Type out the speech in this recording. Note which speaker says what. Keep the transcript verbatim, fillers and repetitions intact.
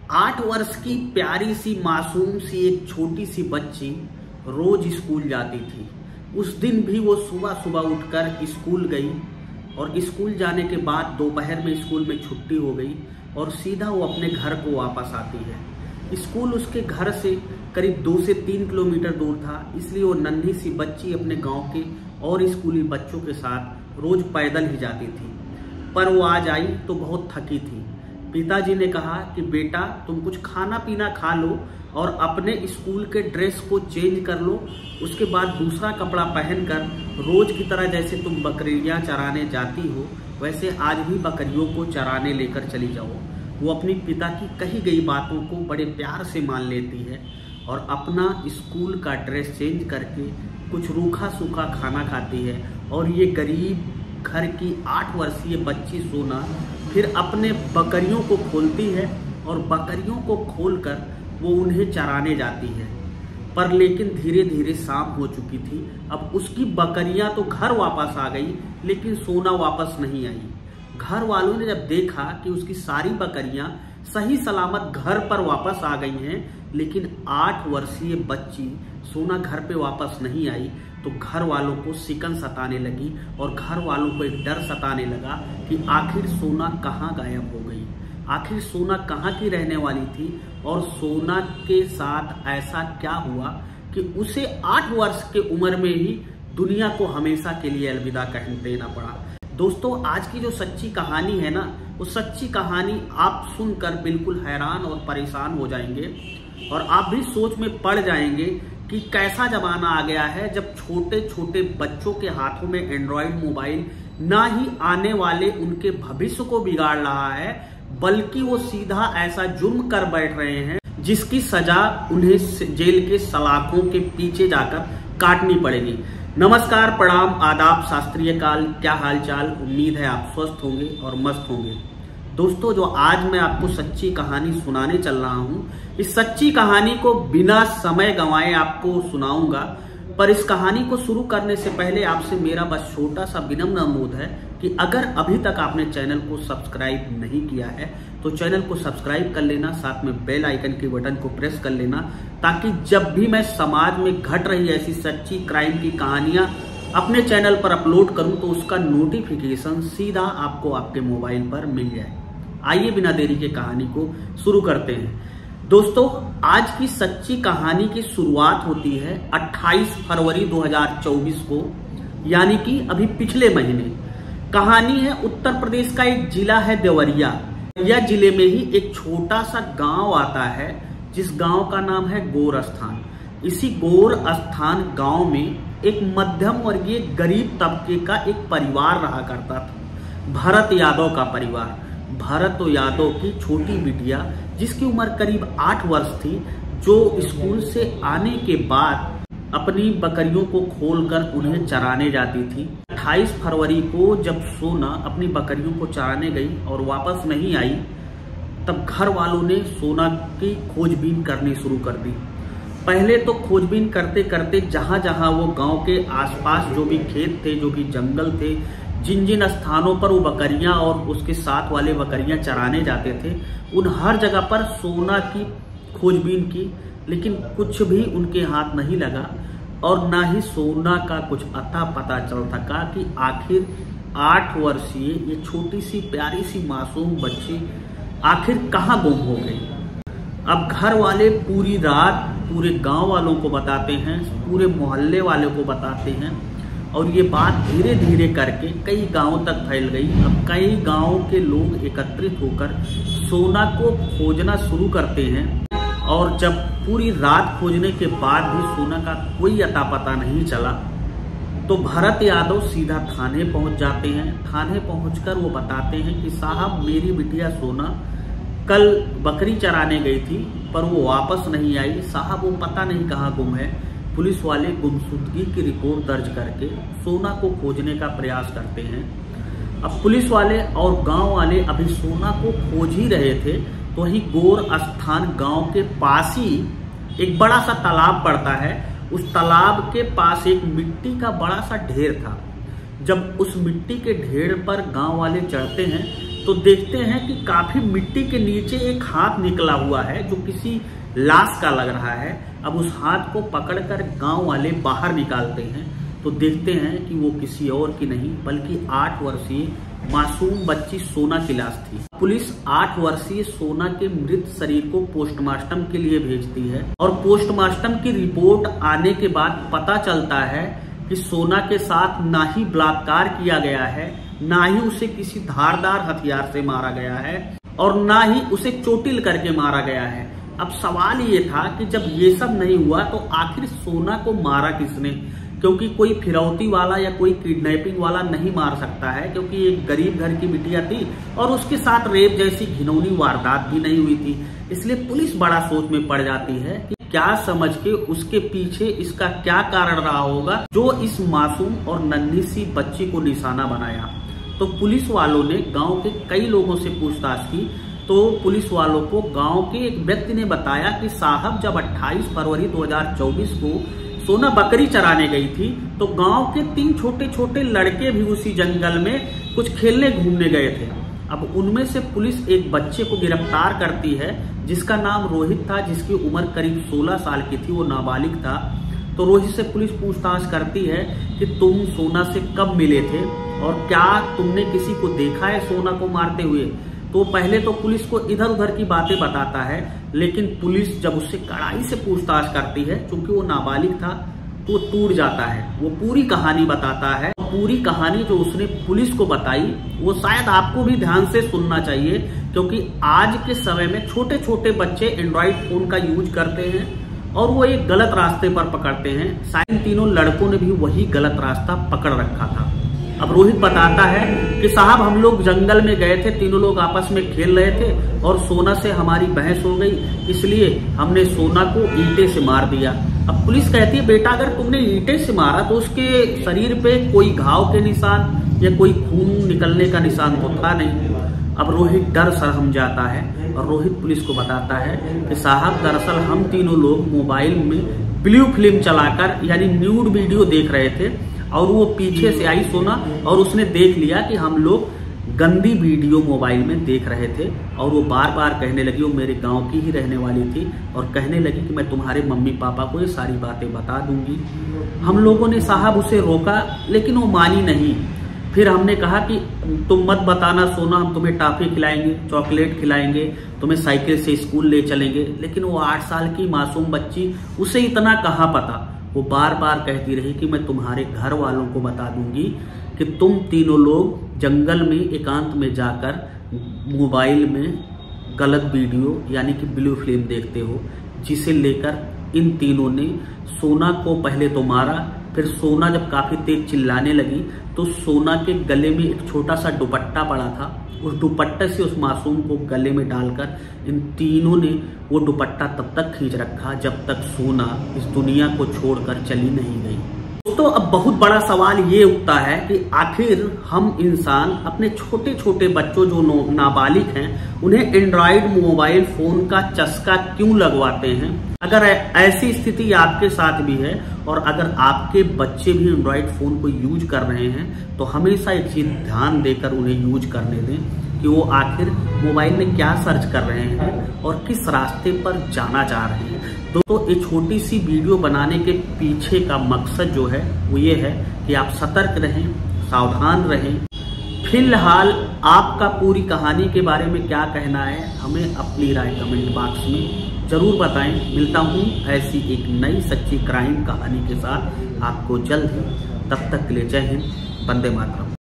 Speaker 1: आठ वर्ष की प्यारी सी मासूम सी एक छोटी सी बच्ची रोज स्कूल जाती थी। उस दिन भी वो सुबह सुबह उठकर स्कूल गई और स्कूल जाने के बाद दोपहर में स्कूल में छुट्टी हो गई और सीधा वो अपने घर को वापस आती है। स्कूल उसके घर से करीब दो से तीन किलोमीटर दूर था, इसलिए वो नन्ही सी बच्ची अपने गांव के और स्कूली बच्चों के साथ रोज पैदल ही जाती थी। पर वो आज आई तो बहुत थकी थी। पिताजी ने कहा कि बेटा तुम कुछ खाना पीना खा लो और अपने स्कूल के ड्रेस को चेंज कर लो, उसके बाद दूसरा कपड़ा पहनकर रोज की तरह जैसे तुम बकरियां चराने जाती हो वैसे आज भी बकरियों को चराने लेकर चली जाओ। वो अपनी पिता की कही गई बातों को बड़े प्यार से मान लेती है और अपना स्कूल का ड्रेस चेंज करके कुछ रूखा सूखा खाना खाती है। और ये गरीब घर की आठ वर्षीय बच्ची सोना फिर अपने बकरियों को खोलती है और बकरियों को खोलकर वो उन्हें चराने जाती है। पर लेकिन धीरे धीरे शाम हो चुकी थी। अब उसकी बकरियां तो घर वापस आ गई, लेकिन सोना वापस नहीं आई। घर वालों ने जब देखा कि उसकी सारी बकरियां सही सलामत घर पर वापस आ गई हैं, लेकिन आठ वर्षीय बच्ची सोना घर पे वापस नहीं आई, तो घर वालों को सिकन सताने लगी और घर वालों को एक डर सताने लगा कि आखिर सोना कहाँ गायब हो गई, आखिर सोना कहाँ की रहने वाली थी और सोना के साथ ऐसा क्या हुआ कि उसे आठ वर्ष के उम्र में ही दुनिया को हमेशा के लिए अलविदा कह देना पड़ा। दोस्तों, आज की जो सच्ची कहानी है ना, वो सच्ची कहानी आप सुनकर बिल्कुल हैरान और परेशान हो जाएंगे और आप भी सोच में पड़ जाएंगे कि कैसा जमाना आ गया है जब छोटे छोटे बच्चों के हाथों में एंड्रॉयड मोबाइल ना ही आने वाले उनके भविष्य को बिगाड़ रहा है, बल्कि वो सीधा ऐसा जुर्म कर बैठ रहे हैं जिसकी सजा उन्हें जेल के सलाखों के पीछे जाकर काटनी पड़ेगी। नमस्कार, प्रणाम, आदाब, शास्त्रीय काल, क्या हाल चाल। उम्मीद है आप स्वस्थ होंगे और मस्त होंगे। दोस्तों, जो आज मैं आपको सच्ची कहानी सुनाने चल रहा हूं, इस सच्ची कहानी को बिना समय गंवाए आपको सुनाऊंगा। पर इस कहानी को शुरू करने से पहले आपसे मेरा बस छोटा सा विनम्र अनुरोध है कि अगर अभी तक आपने चैनल को सब्सक्राइब नहीं किया है तो चैनल को सब्सक्राइब कर लेना, साथ में बेल आइकन के बटन को प्रेस कर लेना, ताकि जब भी मैं समाज में घट रही ऐसी सच्ची क्राइम की कहानियां अपने चैनल पर अपलोड करूं तो उसका नोटिफिकेशन सीधा आपको आपके मोबाइल पर मिल जाए। आइए बिना देरी के कहानी को शुरू करते हैं। दोस्तों, आज की सच्ची कहानी की शुरुआत होती है अट्ठाईस फरवरी दो हज़ार चौबीस को, यानी कि अभी पिछले महीने। कहानी है उत्तर प्रदेश का एक जिला है देवरिया। देवरिया जिले में ही एक छोटा सा गांव आता है जिस गांव का नाम है गोरस्थान। इसी गोरस्थान गांव में एक मध्यम वर्गीय गरीब तबके का एक परिवार रहा करता था, भरत यादव का परिवार। भरत यादव की छोटी बिटिया जिसकी उम्र करीब आठ वर्ष थी, जो स्कूल से आने के बाद अपनी बकरियों को खोलकर उन्हें चराने जाती थी। अट्ठाईस फरवरी को जब सोना अपनी बकरियों को चराने गई और वापस नहीं आई, तब घर वालों ने सोना की खोजबीन करनी शुरू कर दी। पहले तो खोजबीन करते करते जहां जहां वो गांव के आसपास जो भी खेत थे, जो भी जंगल थे, जिन जिन स्थानों पर वो बकरियां और उसके साथ वाले बकरियां चराने जाते थे, उन हर जगह पर सोना की खोजबीन की, लेकिन कुछ भी उनके हाथ नहीं लगा और ना ही सोना का कुछ अता पता चल सका कि आखिर आठ वर्षीय ये छोटी सी प्यारी सी मासूम बच्ची आखिर कहाँ गुम हो गई। अब घर वाले पूरी रात पूरे गांव वालों को बताते हैं, पूरे मोहल्ले वालों को बताते हैं और ये बात धीरे धीरे करके कई गांवों तक फैल गई। अब कई गांवों के लोग एकत्रित होकर सोना को खोजना शुरू करते हैं और जब पूरी रात खोजने के बाद भी सोना का कोई अता पता नहीं चला, तो भरत यादव सीधा थाने पहुंच जाते हैं। थाने पहुंचकर वो बताते हैं कि साहब, मेरी बिटिया सोना कल बकरी चराने गई थी पर वो वापस नहीं आई। साहब, वो पता नहीं कहाँ गुम है। पुलिस वाले गुमशुदगी की रिपोर्ट दर्ज करके सोना को खोजने का प्रयास करते हैं। अब पुलिस वाले और गांव वाले अभी सोना को खोज ही रहे थे, तो वहीं गोरस्थान गांव के पास ही एक बड़ा सा तालाब पड़ता है। उस तालाब के पास एक मिट्टी का बड़ा सा ढेर था। जब उस मिट्टी के ढेर पर गांव वाले चढ़ते हैं तो तो देखते हैं कि काफी मिट्टी के नीचे एक हाथ निकला हुआ है जो किसी लाश का लग रहा है। अब उस हाथ को पकड़कर गांव वाले बाहर निकालते हैं तो देखते हैं कि वो किसी और की नहीं बल्कि आठ वर्षीय मासूम बच्ची सोना की लाश थी। पुलिस आठ वर्षीय सोना के मृत शरीर को पोस्टमार्टम के लिए भेजती है और पोस्टमार्टम की रिपोर्ट आने के बाद पता चलता है कि सोना के साथ ना ही बलात्कार किया गया है, ना ही उसे किसी धारदार हथियार से मारा गया है और ना ही उसे चोटिल करके मारा गया है। अब सवाल ये था कि जब ये सब नहीं हुआ तो आखिर सोना को मारा किसने, क्योंकि कोई फिरौती वाला या कोई किडनैपिंग वाला नहीं मार सकता है, क्योंकि एक गरीब घर की बिटिया थी और उसके साथ रेप जैसी घिनौनी वारदात भी नहीं हुई थी। इसलिए पुलिस बड़ा सोच में पड़ जाती है कि क्या समझ के उसके पीछे इसका क्या कारण रहा होगा जो इस मासूम और नन्ही सी बच्ची को निशाना बनाया। तो पुलिस वालों ने गांव के कई लोगों से पूछताछ की तो पुलिस वालों को गांव के एक व्यक्ति ने बताया कि साहब जब अट्ठाईस फरवरी दो हज़ार चौबीस को सोना बकरी चराने गई थी तो गांव के तीन छोटे छोटे लड़के भी उसी जंगल में कुछ खेलने घूमने गए थे। अब उनमें से पुलिस एक बच्चे को गिरफ्तार करती है जिसका नाम रोहित था, जिसकी उम्र करीब सोलह साल की थी, वो नाबालिग था। तो रोहित से पुलिस पूछताछ करती है कि तुम सोना से कब मिले थे और क्या तुमने किसी को देखा है सोना को मारते हुए। तो पहले तो पुलिस को इधर उधर की बातें बताता है, लेकिन पुलिस जब उससे कड़ाई से पूछताछ करती है, क्योंकि वो नाबालिग था, तो वो टूट जाता है। वो पूरी कहानी बताता है। पूरी कहानी जो उसने पुलिस को बताई वो शायद आपको भी ध्यान से सुनना चाहिए, क्योंकि आज के समय में छोटे छोटे बच्चे एंड्रॉइड फोन का यूज करते हैं और वो एक गलत रास्ते पर पकड़ते हैं। शायद तीनों लड़कों ने भी वही गलत रास्ता पकड़ रखा था। अब रोहित बताता है कि साहब हम लोग जंगल में गए थे, तीनों लोग आपस में खेल रहे थे और सोना से हमारी बहस हो गई, इसलिए हमने सोना को ईंटे से मार दिया। अब पुलिस कहती है बेटा अगर तुमने ईंटे से मारा तो उसके शरीर पे कोई घाव के निशान या कोई खून निकलने का निशान तो था नहीं। अब रोहित डर सहम जाता है और रोहित पुलिस को बताता है कि साहब दरअसल हम तीनों लोग मोबाइल में ब्लू फिल्म चलाकर यानी न्यूड वीडियो देख रहे थे और वो पीछे से आई सोना और उसने देख लिया कि हम लोग गंदी वीडियो मोबाइल में देख रहे थे और वो बार बार कहने लगी, वो मेरे गांव की ही रहने वाली थी और कहने लगी कि मैं तुम्हारे मम्मी पापा को ये सारी बातें बता दूंगी। हम लोगों ने साहब उसे रोका लेकिन वो मानी नहीं। फिर हमने कहा कि तुम मत बताना सोना, हम तुम्हें टॉफी खिलाएंगे, चॉकलेट खिलाएंगे, तुम्हें साइकिल से स्कूल ले चलेंगे। लेकिन वो आठ साल की मासूम बच्ची, उसे इतना कहाँ पता। वो बार बार कहती रही कि मैं तुम्हारे घर वालों को बता दूंगी कि तुम तीनों लोग जंगल में एकांत में जाकर मोबाइल में गलत वीडियो यानी कि ब्लू फिल्म देखते हो, जिसे लेकर इन तीनों ने सोना को पहले तो मारा। फिर सोना जब काफी तेज चिल्लाने लगी तो सोना के गले में एक छोटा सा दुपट्टा पड़ा था, उस दुपट्टे से उस मासूम को गले में डालकर इन तीनों ने वो दुपट्टा तब तक खींच रखा जब तक सोना इस दुनिया को छोड़कर चली नहीं गई। दोस्तों अब बहुत बड़ा सवाल ये उठता है कि आखिर हम इंसान अपने छोटे छोटे बच्चों जो नाबालिग हैं उन्हें एंड्रॉइड मोबाइल फोन का चस्का क्यों लगवाते हैं। अगर ऐसी स्थिति आपके साथ भी है और अगर आपके बच्चे भी एंड्रॉइड फोन को यूज कर रहे हैं तो हमेशा एक चीज ध्यान देकर उन्हें यूज करने दें कि वो आखिर मोबाइल में क्या सर्च कर रहे हैं और किस रास्ते पर जाना चाह रहे हैं। दोस्तों ये छोटी सी वीडियो बनाने के पीछे का मकसद जो है वो ये है कि आप सतर्क रहें, सावधान रहें। फिलहाल आपका पूरी कहानी के बारे में क्या कहना है हमें अपनी राय कमेंट बॉक्स में जरूर बताएं। मिलता हूँ ऐसी एक नई सच्ची क्राइम कहानी के साथ आपको जल्द ही। तब तक के लिए जय हिंद, वंदे मातरम।